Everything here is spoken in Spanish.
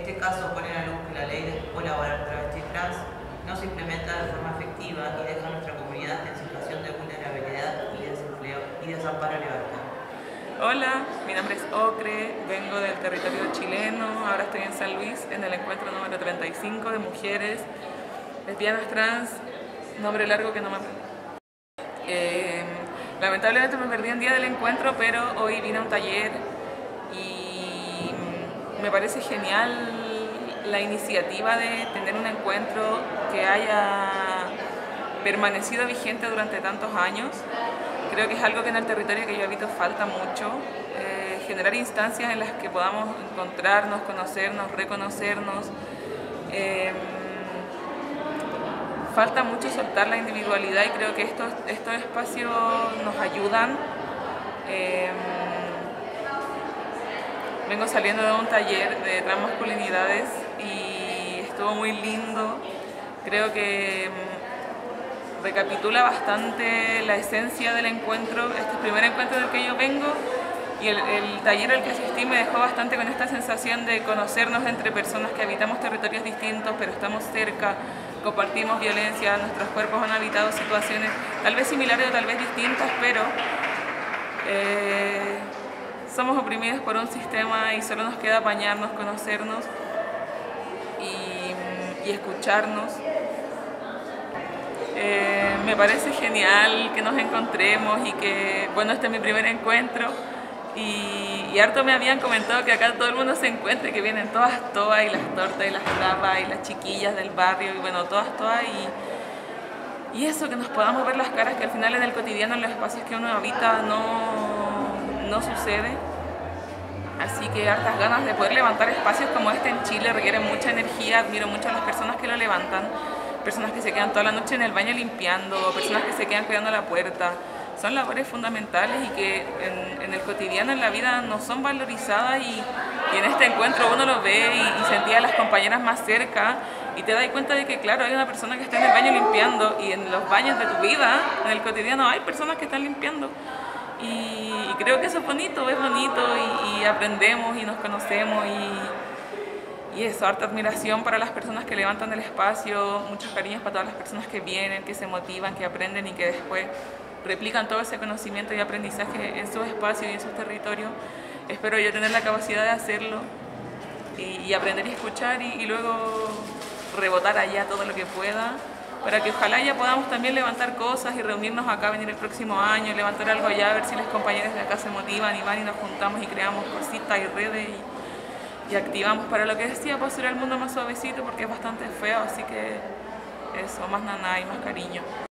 este caso pone a la luz que la ley de cupo laboral travesti trans no se implementa de forma efectiva y deja a nuestra comunidad en situación de vulnerabilidad y desempleo y desamparo libertad. Hola, mi nombre es Ocre, vengo del territorio chileno, ahora estoy en San Luis en el encuentro número 35 de mujeres lesbianas trans, nombre largo que no me aprendí. Lamentablemente me perdí un día del encuentro, pero hoy vine a un taller y me parece genial la iniciativa de tener un encuentro que haya permanecido vigente durante tantos años. Creo que es algo que en el territorio que yo habito falta mucho, generar instancias en las que podamos encontrarnos, conocernos, reconocernos. Falta mucho soltar la individualidad y creo que estos espacios nos ayudan. Vengo saliendo de un taller de transmasculinidades y estuvo muy lindo. Creo que recapitula bastante la esencia del encuentro, este primer encuentro del que yo vengo, y el taller al que asistí me dejó bastante con esta sensación de conocernos entre personas que habitamos territorios distintos, pero estamos cerca, compartimos violencia, nuestros cuerpos han habitado situaciones tal vez similares o tal vez distintas, pero somos oprimidos por un sistema y solo nos queda apañarnos, conocernos y escucharnos. Me parece genial que nos encontremos y que, bueno, este es mi primer encuentro y harto me habían comentado que acá todo el mundo se encuentra, que vienen todas y las tortas y las tapas y las chiquillas del barrio y bueno, todas y eso, que nos podamos ver las caras, que al final en el cotidiano, en los espacios que uno habita no sucede. Así que hartas ganas de poder levantar espacios como este en Chile, requieren mucha energía, admiro mucho a las personas que lo levantan. Personas que se quedan toda la noche en el baño limpiando, personas que se quedan cuidando la puerta. Son labores fundamentales y que en el cotidiano, en la vida, no son valorizadas y en este encuentro uno lo ve y sentía a las compañeras más cerca y te das cuenta de que, claro, hay una persona que está en el baño limpiando y en los baños de tu vida, en el cotidiano, hay personas que están limpiando. Y creo que eso es bonito y aprendemos y nos conocemos y eso, harta admiración para las personas que levantan el espacio, muchos cariños para todas las personas que vienen, que se motivan, que aprenden y que después replican todo ese conocimiento y aprendizaje en sus espacios y en sus territorios. Espero yo tener la capacidad de hacerlo y aprender y escuchar y luego rebotar allá todo lo que pueda, para que ojalá ya podamos también levantar cosas y reunirnos acá, venir el próximo año, levantar algo allá, a ver si los compañeros de acá se motivan y van y nos juntamos y creamos cositas y redes y activamos para lo que decía, para hacer el mundo más suavecito porque es bastante feo, así que eso, más naná y más cariño.